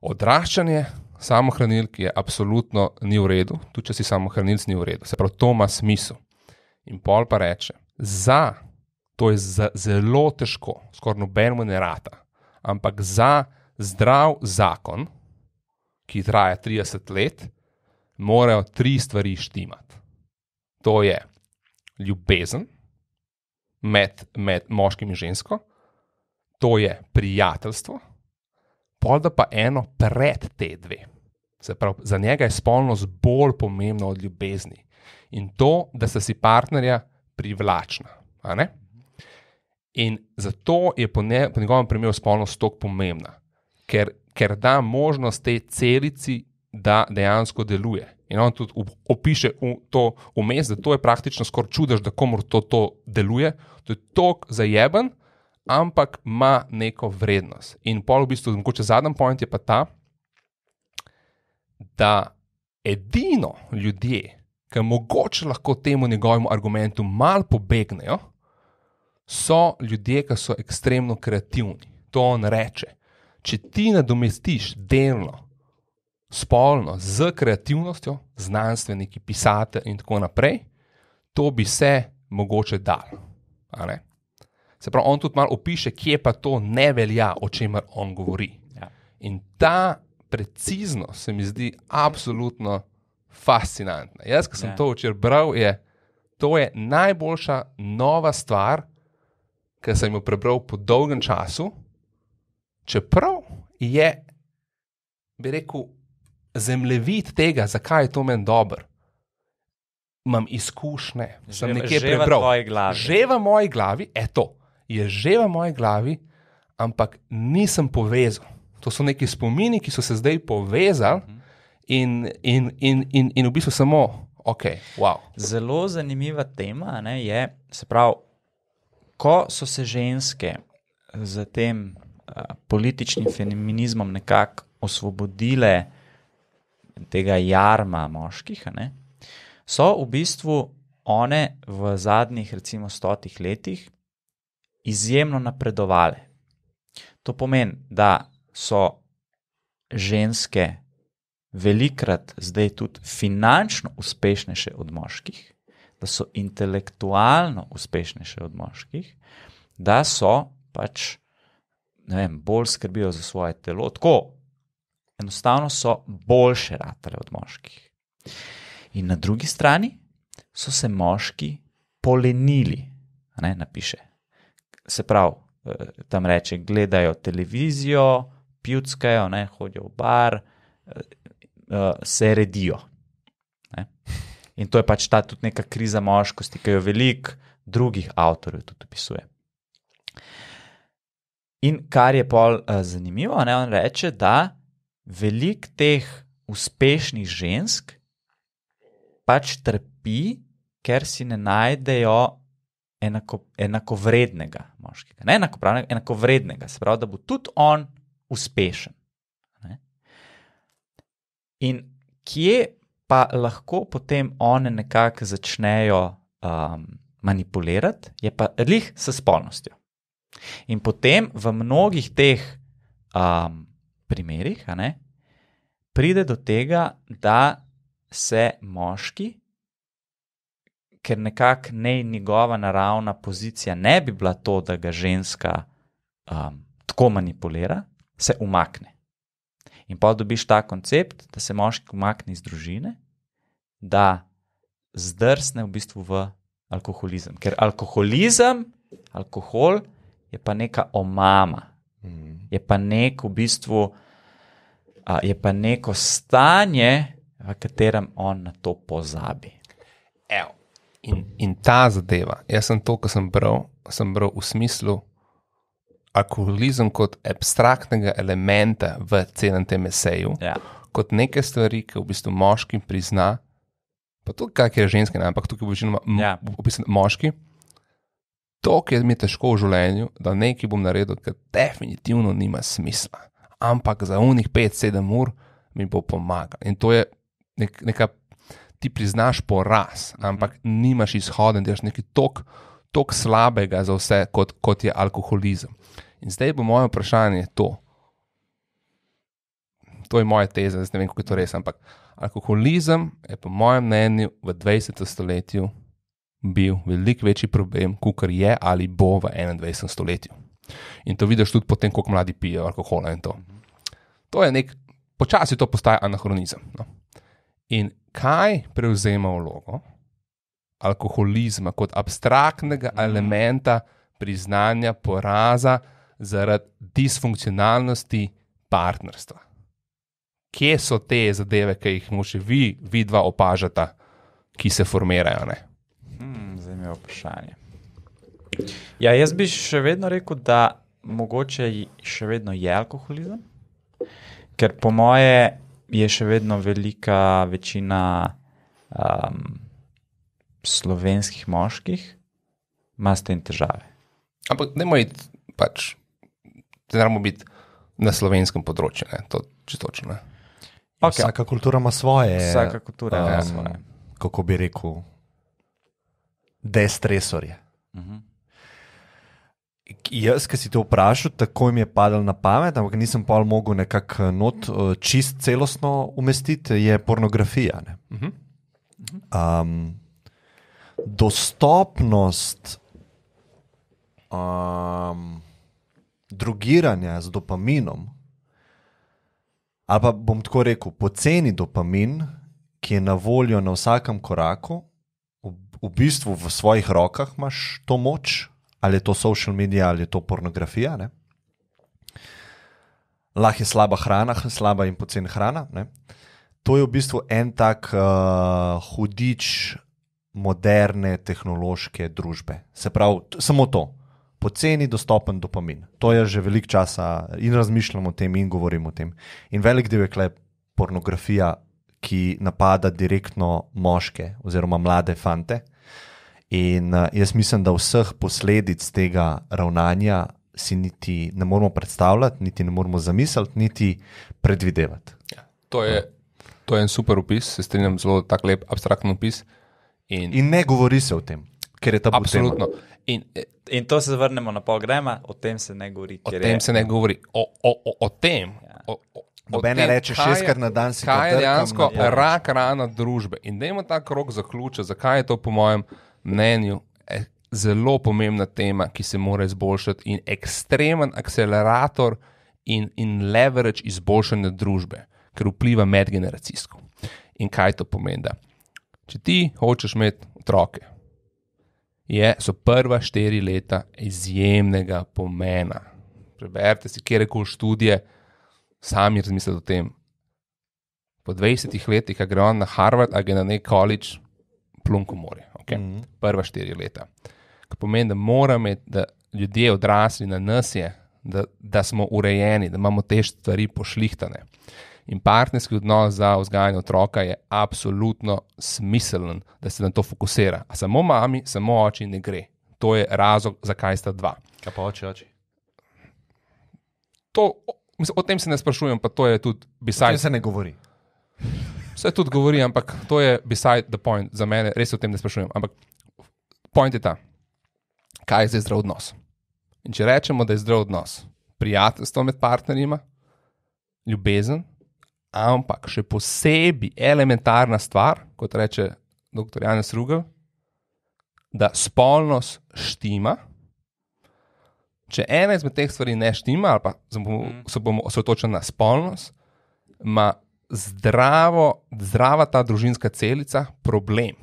Odraščanje samohranilk je absolutno ni v redu, tudi če si samohranilc ni v redu. Se pravi, to ima smisel. In pol pa reče, to je zelo težko, skoraj nobenemu ne rata, ampak za zdrav zakon, ki traja 30 let, morajo 3 stvari štimati. To je ljubezen med moškim in žensko, to je prijateljstvo, pol da pa eno pred te 2. Se pravi, za njega je spolnost bolj pomembna od ljubezni. In to, da sta si partnerja privlačna. A ne? In zato je po njegovem primeru spolnost toliko pomembna, ker da možnost tej celici, da dejansko deluje. In on tudi opiše to vmes, da to je praktično skoraj čudež, da komor to deluje. To je toliko zajeben, ampak ima neko vrednost. In pol v bistvu, mogoče zadnji point je pa ta, da edino ljudje, ki mogoče lahko temu njegovemu argumentu malo pobegnejo, so ljudje, ki so ekstremno kreativni. To on reče. Če ti nadomestiš delno spolno z kreativnostjo, znanstveniki, pisatelji in tako naprej, to bi se mogoče dal. A ne? Se pravi, on tudi malo opiše, kje pa to ne velja, o čemer on govori. Ja. In ta preciznost se mi zdi absolutno fascinantna. Jaz, ko sem to včeraj bral, to je najboljša nova stvar, ki sem jo prebral po dolgem času, čeprav je, bi rekel, zemljevid tega, zakaj je to meni dobro. Imam izkušnje, sem nekje prebral. Že v moji glavi, je že v moji glavi, ampak nisem povezal. To so neki spomini, ki so se zdaj povezali in v bistvu samo, wow. Zelo zanimiva tema, ne, je, se pravi, ko so se ženske z tem političnim feminizmom nekako osvobodile tega jarma moških, ne, so v bistvu one v zadnjih recimo 100 letih izjemno napredovale. To pomeni, da so ženske velikrat zdaj tudi finančno uspešnejše od moških, da so intelektualno uspešnejše od moških, da so pač, ne vem, bolj skrbijo za svoje telo. Tako, enostavno so boljše ratale od moških. In na drugi strani so se moški polenili, ne, napiše. Se pravi, tam reče, gledajo televizijo, pivckajo, ne, hodijo v bar, se redijo. Ne. In to je pač ta tudi neka kriza moškosti, ki jo veliko drugih avtorjev tudi opisuje. In kar je pol zanimivo, ne, on reče, da veliko teh uspešnih žensk pač trpi, ker si ne najdejo enakovrednega moškega. Ne enakopravnega, enakovrednega. Se pravi, da bo tudi on uspešen. Ne? In kje pa lahko potem one nekako začnejo manipulirati, je pa lih s spolnostjo. In potem v mnogih teh primerih, ne, pride do tega, da se moški, ker nekako njegova naravna pozicija ne bi bila to, da ga ženska tako manipulira, se umakne. In pa dobiš ta koncept, da se moški umakne iz družine, da zdrsne v bistvu v alkoholizem. Ker alkohol je pa neka omama. Je pa nek v bistvu, je pa neko stanje, v katerem on na to pozabi. Evo. In ta zadeva, jaz sem to, ko sem bral v smislu alkoholizem kot abstraktnega elementa v celem tem eseju, kot neke stvari, ki v bistvu moški prizna, pa tudi kak je ženske, ampak tukaj bo večinoma opisan moški, to, ki mi je težko v življenju, da nekaj bom naredil, ker definitivno nima smisla, ampak za unih 5-7 ur mi bo pomagal. In to je neka, ti priznaš poraz, ampak nimaš izhoda, delaš nekaj toliko slabega za vse, kot je alkoholizem. In zdaj bo moje vprašanje to. to je moja teza, zdaj ne vem, kako je to res, ampak alkoholizem je po mojem mnenju v 20. stoletju bil veliko večji problem, kot je ali bo v 21. stoletju. In to vidiš tudi potem, koliko mladi pijejo alkohola in to. To je počasi to postaja anahronizem. No. In kaj prevzema vlogo alkoholizma kot abstraktnega elementa priznanja poraza zaradi disfunkcionalnosti partnerstva? Kje so te zadeve, ki jih moče vi dva opažata, ki se formirajo? Ne? Zanimivo vprašanje. Ja, jaz bi še vedno rekel, da mogoče še vedno je alkoholizem, ker po moje je še vedno velika večina slovenskih moških ima s tem težave. Ampak ne moramo biti na slovenskem področju, ne? To čistočno. Okay. Vsaka kultura ima svoje. Vsaka kultura ima svoje. Kako bi rekel, destresorje. Jaz, ki si to vprašal, tako mi je padal na pamet, ampak nisem pa mogel nekako not čist celostno umestiti, je pornografija. Ne? Dostopnost drogiranja z dopaminom, ali pa bom tako rekel, poceni dopamin, ki je na voljo na vsakem koraku, v bistvu v svojih rokah imaš to moč, ali je to social media, ali je to pornografija. Ne? Lahko je slaba hrana, slaba in poceni hrana. Ne? To je v bistvu en tak hudič moderne tehnološke družbe. Se pravi, samo to. Poceni dostopen dopamin. To je že veliko časa in razmišljam o tem in govorim o tem. In velik del je kle pornografija, ki napada direktno moške oziroma mlade fante. In jaz mislim, da vseh posledic tega ravnanja si niti ne moramo predstavljati, niti ne moramo zamisliti, niti predvidevati. Ja, to je en super opis, se strinjam, zelo tak lep abstraktni opis. In ne govori se o tem, ker je ta absolutno. In to se vrnemo na pol grema, o tem se ne govori. O tem se ne govori. O tem. Ja. Nobene reče 6-krat na dan si kaj je dejansko rak rana družbe. In dajmo ta krog zaključiti, zakaj je to po mojem mnenju zelo pomembna tema, ki se mora izboljšati in ekstremen akcelerator in leverage izboljšanja družbe, ker vpliva medgeneracijsko. In kaj to pomeni? Če ti hočeš imeti otroke, so prva 4 leta izjemnega pomena. Preberite si kjerkoli študije, sami razmislite o tem. Po 20 letih, a gre on na Harvard, a gre na nek college, plunko more. Okay? Prva 4 leta. Kar pomeni, da moramo imeti, da ljudje odrasli na nas je, da smo urejeni, da imamo te stvari pošlihtane. In partnerski odnos za vzgajanje otroka je absolutno smiseln, da se na to fokusira. A samo mami, samo oči ne gre. To je razlog, zakaj sta dva. Kaj pa oči? O tem se ne sprašujem, pa to je tudi beside. O tem se ne govori. Vse tudi govori, ampak to je beside the point. Za mene res o tem ne sprašujem. Ampak point je ta, kaj je zdaj zdrav odnos. In če rečemo, da je zdrav odnos, prijateljstvo med partnerima, ljubezen, ampak še posebej elementarna stvar, kot reče dr. Janez Rugel, da spolnost štima. Če ena izmed teh stvari ne štima, ali pa se bomo osredotočili na spolnost, ima zdrava ta družinska celica problem.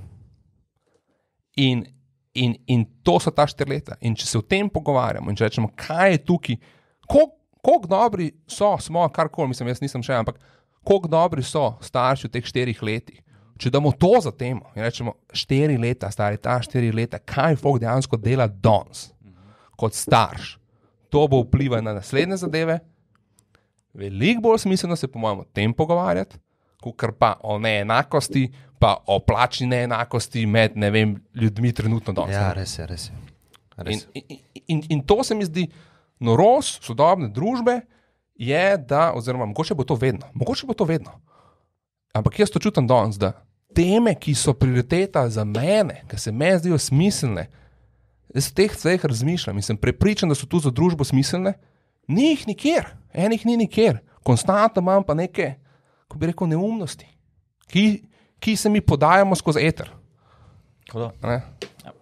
In to so ta 4 leta. In če se o tem pogovarjamo in če rečemo, kaj je tukaj, koliko dobri smo, karkoli, mislim, jaz nisem še, ampak koliko dobri so starši v teh 4 letih. Če damo to za temo in rečemo 4 leta, stari ta 4 leta, kaj folk dejansko dela danes kot starš, to bo vplivalo na naslednje zadeve. Veliko bolj smiselno se po mojem o tem pogovarjati, kakor pa o neenakosti, pa o plačni neenakosti med, ne vem, ljudmi trenutno danes. Ja, res je. In to se mi zdi norost sodobne družbe, je, da, oziroma mogoče bo to vedno. Ampak jaz to čutim danes, da teme, ki so prioriteta za mene, ki se meni zdijo smiselne, jaz v teh stvareh razmišljam in sem prepričan, da so tu za družbo smiselne, ni jih nikjer, enih ni nikjer. Konstantno imam pa neke, ko bi rekel, neumnosti, ki se mi podajamo skozi eter. Hudo. Ne? Ja.